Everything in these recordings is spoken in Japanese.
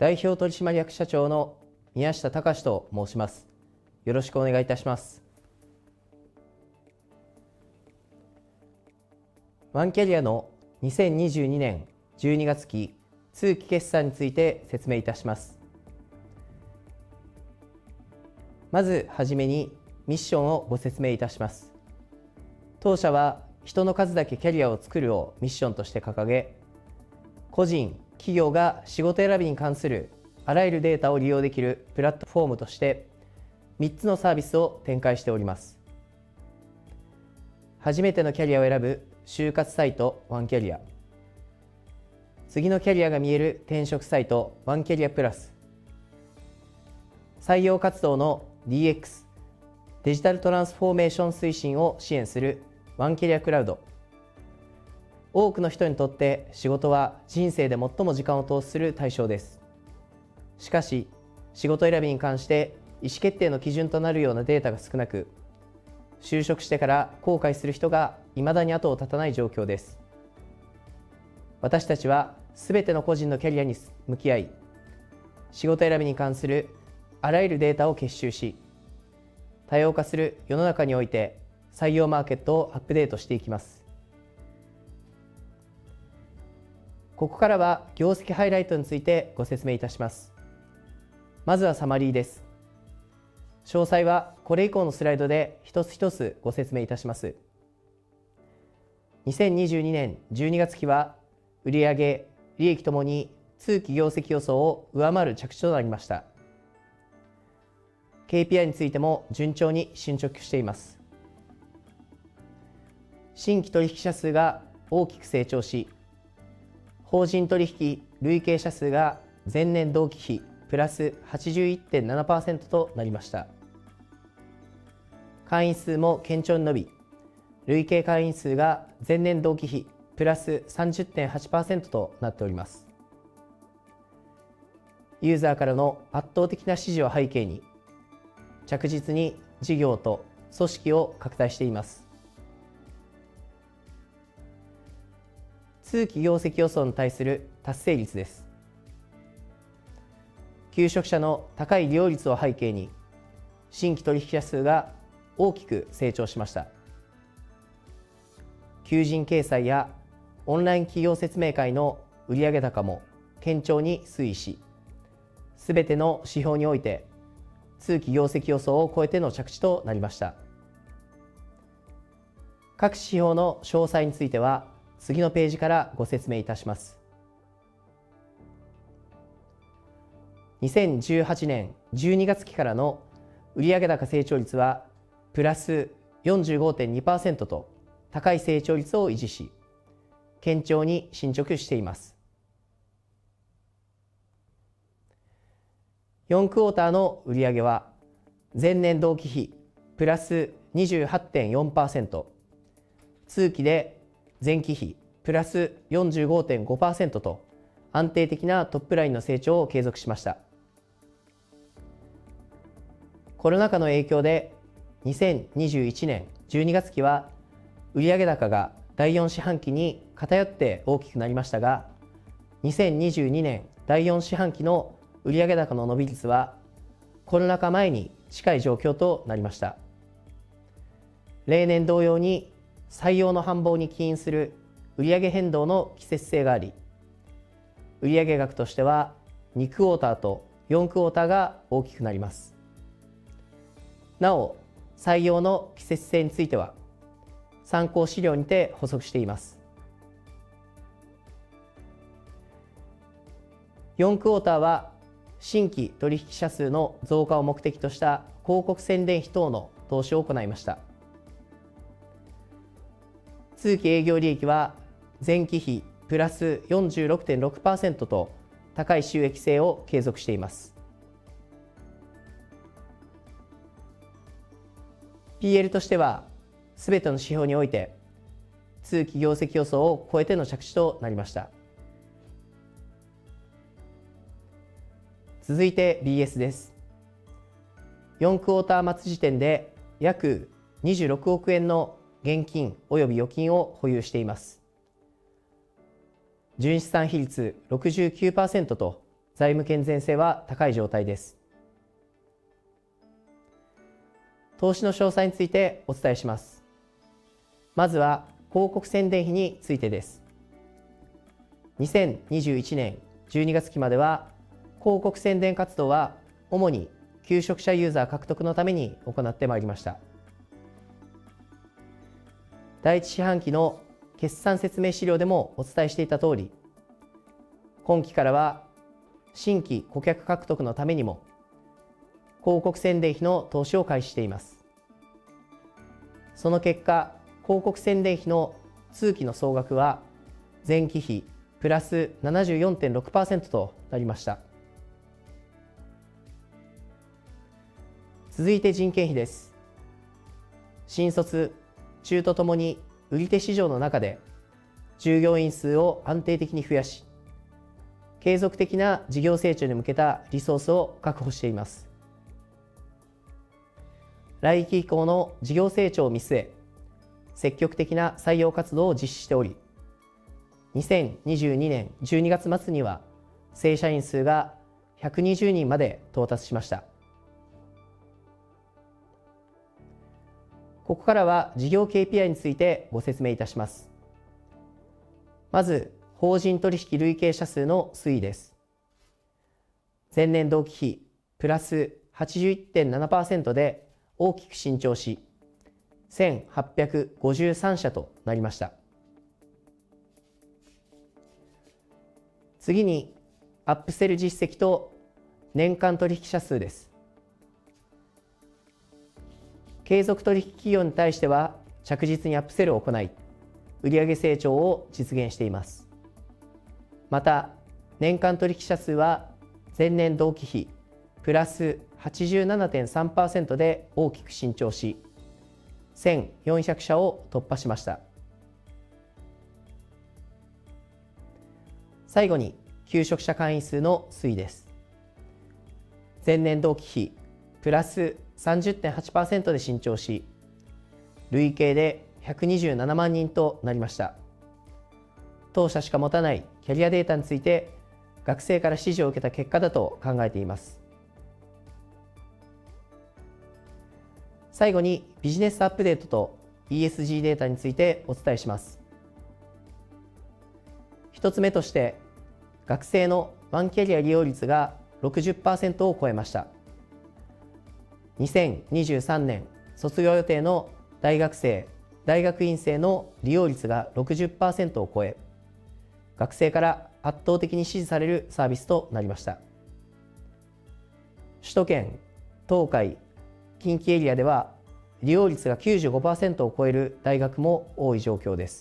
代表取締役社長の宮下隆と申します。よろしくお願いいたします。ワンキャリアの2022年12月期通期決算について説明いたします。まずはじめにミッションをご説明いたします。当社は人の数だけキャリアを作るをミッションとして掲げ、個人・企業が仕事選びに関するあらゆるデータを利用できるプラットフォームとして3つのサービスを展開しております。初めてのキャリアを選ぶ就活サイトワンキャリア、次のキャリアが見える転職サイトワンキャリアプラス、採用活動の DX デジタルトランスフォーメーション推進を支援するワンキャリアクラウド。多くの人にとって仕事は人生で最も時間を投資する対象です。しかし仕事選びに関して意思決定の基準となるようなデータが少なく、就職してから後悔する人が未だに後を絶たない状況です。私たちはすべての個人のキャリアに向き合い、仕事選びに関するあらゆるデータを結集し、多様化する世の中において採用マーケットをアップデートしていきます。ここからは業績ハイライトについてご説明いたします。まずはサマリーです。詳細はこれ以降のスライドで一つ一つご説明いたします。2022年12月期は売上、利益ともに通期業績予想を上回る着地となりました。KPI についても順調に進捗しています。新規取引者数が大きく成長し、法人取引累計者数が前年同期比プラス 81.7% となりました。会員数も堅調に伸び、累計会員数が前年同期比プラス 30.8% となっております。ユーザーからの圧倒的な支持を背景に、着実に事業と組織を拡大しています。通期業績予想に対する達成率です。求職者の高い利用率を背景に、新規取引者数が大きく成長しました。求人掲載やオンライン企業説明会の売上高も堅調に推移し、すべての指標において通期業績予想を超えての着地となりました。各指標の詳細については次のページからご説明いたします。2018年12月期からの売上高成長率はプラス 45.2% と高い成長率を維持し、堅調に進捗しています。4クォーターの売上は前年同期比プラス 28.4%、通期で前期比プラス 45.5% と安定的なトップラインの成長を継続しました。コロナ禍の影響で2021年12月期は売上高が第4四半期に偏って大きくなりましたが、2022年第4四半期の売上高の伸び率はコロナ禍前に近い状況となりました。例年同様に採用の繁忙に起因する売上変動の季節性があり、売上額としては2クォーターと4クォーターが大きくなります。なお、採用の季節性については参考資料にて補足しています。4クォーターは新規取引者数の増加を目的とした広告宣伝費等の投資を行いました。通期営業利益は前期比プラス 46.6% と高い収益性を継続しています。PL としてはすべての指標において通期業績予想を超えての着地となりました。続いて BS です。4クォーター末時点で約26億円の現金及び預金を保有しています。純資産比率 69% と財務健全性は高い状態です。投資の詳細についてお伝えします。まずは広告宣伝費についてです。2021年12月期までは広告宣伝活動は主に求職者ユーザー獲得のために行ってまいりました。第一四半期の決算説明資料でもお伝えしていた通り、今期からは新規顧客獲得のためにも広告宣伝費の投資を開始しています。その結果、広告宣伝費の通期の総額は前期比プラス 74.6% となりました。続いて人件費です。新卒、中途ともに売り手市場の中で従業員数を安定的に増やし、継続的な事業成長に向けたリソースを確保しています。来期以降の事業成長を見据え、積極的な採用活動を実施しており、2022年12月末には正社員数が120人まで到達しました。ここからは事業 KPI についてご説明いたします。まず、法人取引累計社数の推移です。前年同期比プラス 81.7% で大きく伸長し、1853社となりました。次に、アップセル実績と年間取引者数です。継続取引企業に対しては着実にアップセルを行い、売上成長を実現しています。また、年間取引者数は前年同期比プラス 87.3% で大きく伸長し、1400社を突破しました。最後に、求職者会員数の推移です。前年同期比プラス 30.8% で伸長し、累計で127万人となりました。当社しか持たないキャリアデータについて学生から指示を受けた結果だと考えています。最後にビジネスアップデートと ESG データについてお伝えします。一つ目として、学生のワンキャリア利用率が 60% を超えました。2023年卒業予定の大学生・大学院生の利用率が 60% を超え、学生から圧倒的に支持されるサービスとなりました。首都圏、東海、近畿エリアでは利用率が 95% を超える大学も多い状況です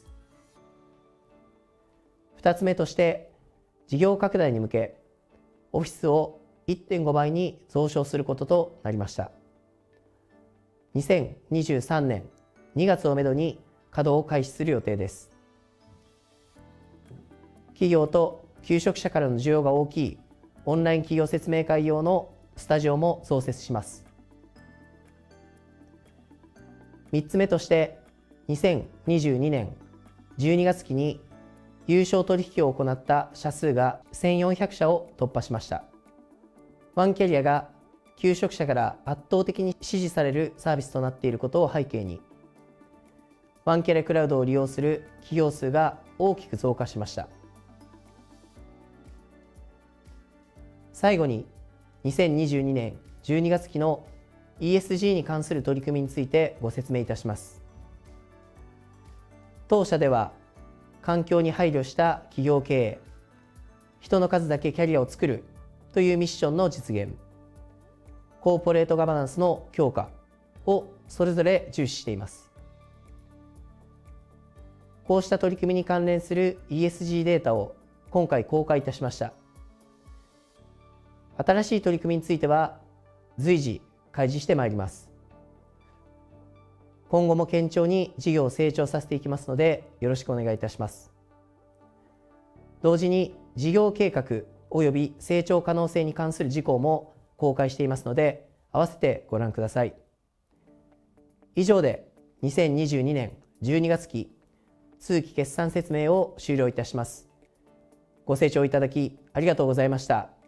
。2つ目として、事業拡大に向け、オフィスを 1.5 倍に増床することとなりました。2023年2月をめどに稼働を開始する予定です。企業と求職者からの需要が大きいオンライン企業説明会用のスタジオも創設します。3つ目として、2022年12月期に有償取引を行った社数が1400社を突破しました。ワンキャリアが求職者から圧倒的に支持されるサービスとなっていることを背景に、ワンキャリアクラウドを利用する企業数が大きく増加しました。最後に、2022年12月期の ESG に関する取り組みについてご説明いたします。当社では、環境に配慮した企業経営、人の数だけキャリアを作るというミッションの実現、コーポレートガバナンスの強化をそれぞれ重視しています。こうした取り組みに関連する ESG データを今回公開いたしました。新しい取り組みについては随時開示してまいります。今後も堅調に事業を成長させていきますので、よろしくお願いいたします。同時に事業計画及び成長可能性に関する事項も公開していますので、合わせてご覧ください。以上で2022年12月期通期決算説明を終了いたします。ご清聴いただきありがとうございました。